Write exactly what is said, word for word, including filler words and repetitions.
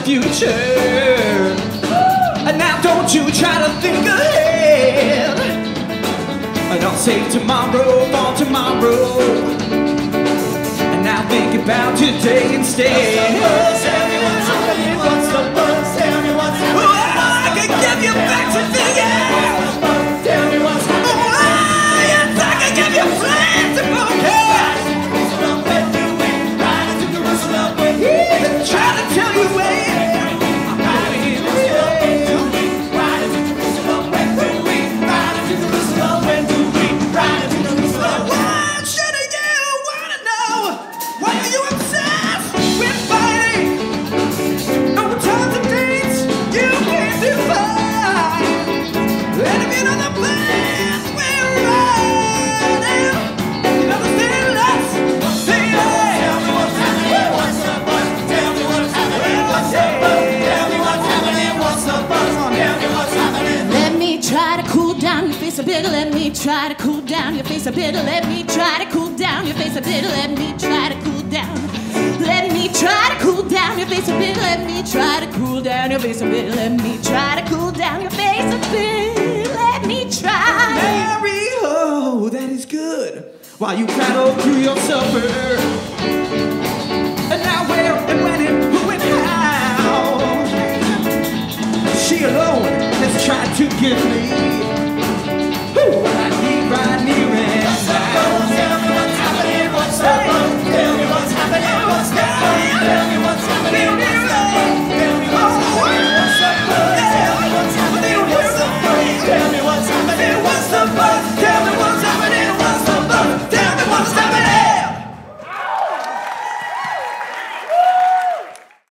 future. And now don't you try to think ahead. And I'll save tomorrow for tomorrow. And now think about today instead. Tell me what's happening, what's the buzz? Tell me what's happening. Oh, I can give you back to the end. Tell me what's happening. Oh, yes, I can give you plans to focus. Try to tell you where. A bit, let me try to cool down your face a bit. Let me try to cool down your face a bit. Let me try to cool down. Let me try to cool down your face a bit. Let me try to cool down your face a bit. Let me try to cool down your face a bit. Let me try. Mary, oh, that is good. While you battle through your supper. And now where and when and who and how. She alone has tried to give me